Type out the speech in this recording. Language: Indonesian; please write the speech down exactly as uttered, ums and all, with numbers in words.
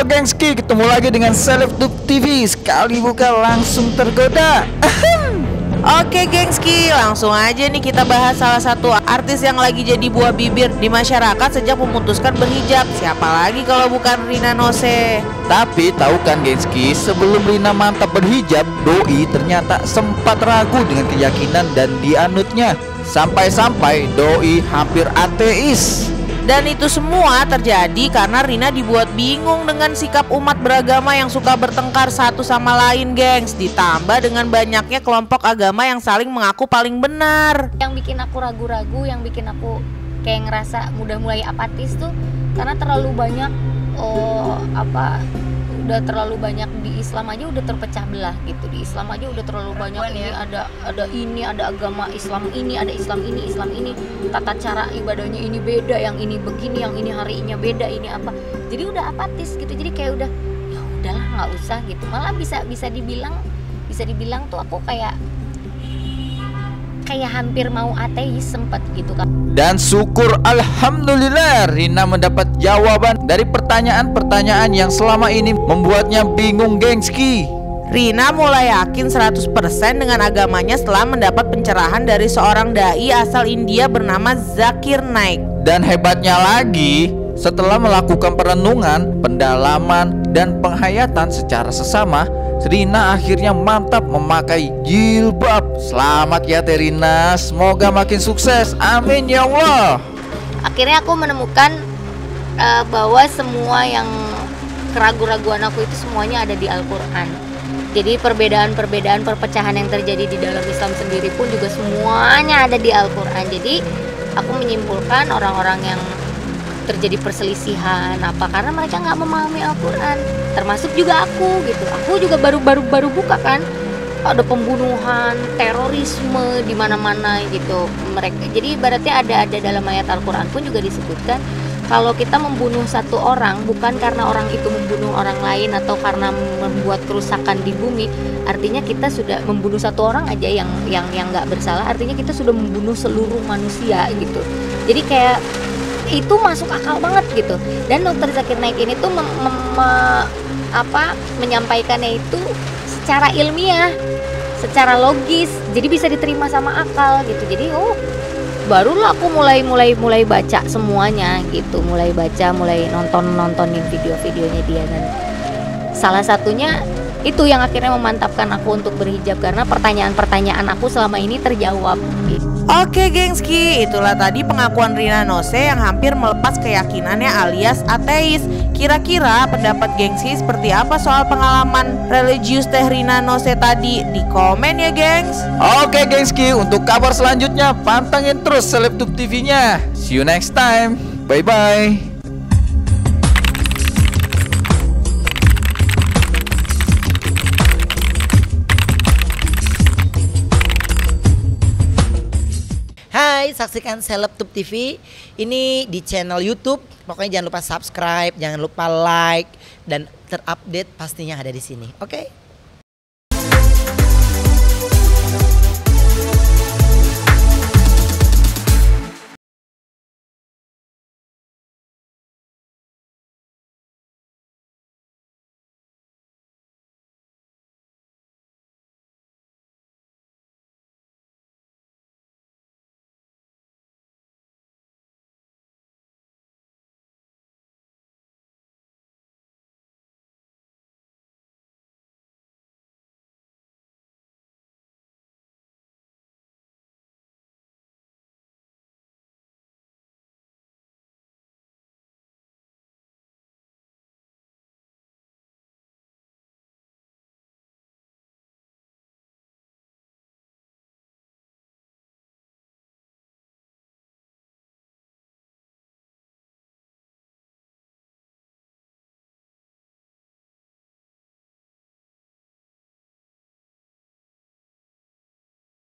Halo gengski, ketemu lagi dengan Selebtube T V. Sekali buka langsung tergoda. Oke gengski, langsung aja nih kita bahas salah satu artis yang lagi jadi buah bibir di masyarakat sejak memutuskan berhijab. Siapa lagi kalau bukan Rina Nose. Tapi tahu kan gengski, sebelum Rina mantap berhijab, doi ternyata sempat ragu dengan keyakinan dan dianutnya. Sampai-sampai doi hampir ateis. Dan itu semua terjadi karena Rina dibuat bingung dengan sikap umat beragama yang suka bertengkar satu sama lain, gengs. Ditambah dengan banyaknya kelompok agama yang saling mengaku paling benar. Yang bikin aku ragu-ragu, yang bikin aku kayak ngerasa udah mulai apatis tuh karena terlalu banyak oh apa udah terlalu banyak di Islam aja udah terpecah belah gitu. Di Islam aja udah terlalu banyak ini ada ada ini ada agama Islam ini, ada Islam ini, Islam ini, tata cara ibadahnya ini beda, yang ini begini, yang ini harinya beda, ini apa. Jadi udah apatis gitu. Jadi kayak udah ya udahlah nggak usah gitu. Malah bisa bisa dibilang bisa dibilang tuh aku kayak kayak hampir mau ateis sempet gitu kan. Dan syukur alhamdulillah Rina mendapat jawaban dari pertanyaan-pertanyaan yang selama ini membuatnya bingung gengski. Rina mulai yakin seratus persen dengan agamanya setelah mendapat pencerahan dari seorang dai asal India bernama Zakir Naik. Dan hebatnya lagi, setelah melakukan perenungan, pendalaman, dan penghayatan secara sesama, Rina akhirnya mantap memakai jilbab. Selamat ya Rina, semoga makin sukses, amin ya Allah. Akhirnya aku menemukan uh, bahwa semua yang keraguan-raguan aku itu semuanya ada di Al-Quran. Jadi perbedaan-perbedaan perpecahan yang terjadi di dalam Islam sendiri pun juga semuanya ada di Al-Quran. Jadi aku menyimpulkan orang-orang yang terjadi perselisihan apa karena mereka nggak memahami Al-Quran, termasuk juga aku gitu. Aku juga baru-baru baru buka kan, ada pembunuhan, terorisme di mana-mana gitu mereka. Jadi berarti ada ada dalam ayat Al-Quran pun juga disebutkan kalau kita membunuh satu orang bukan karena orang itu membunuh orang lain atau karena membuat kerusakan di bumi, artinya kita sudah membunuh satu orang aja yang yang yang nggak bersalah, artinya kita sudah membunuh seluruh manusia gitu. Jadi kayak itu masuk akal banget gitu. Dan dokter Zakir Naik ini tuh mem, mem, me, apa menyampaikannya itu secara ilmiah, secara logis, jadi bisa diterima sama akal gitu. Jadi oh barulah aku mulai mulai mulai baca semuanya gitu, mulai baca, mulai nonton nontonin video-videonya dia. Dan salah satunya itu yang akhirnya memantapkan aku untuk berhijab karena pertanyaan-pertanyaan aku selama ini terjawab gitu. Oke gengski, itulah tadi pengakuan Rina Nose yang hampir melepas keyakinannya alias ateis. Kira-kira pendapat gengski seperti apa soal pengalaman religius teh Rina Nose tadi? Di komen ya gengs. Oke gengski, untuk kabar selanjutnya pantengin terus Selebtube T V-nya. See you next time, bye-bye. Hai, saksikan Selebtube T V ini di channel YouTube. Pokoknya jangan lupa subscribe, jangan lupa like, dan terupdate pastinya ada di sini. Oke?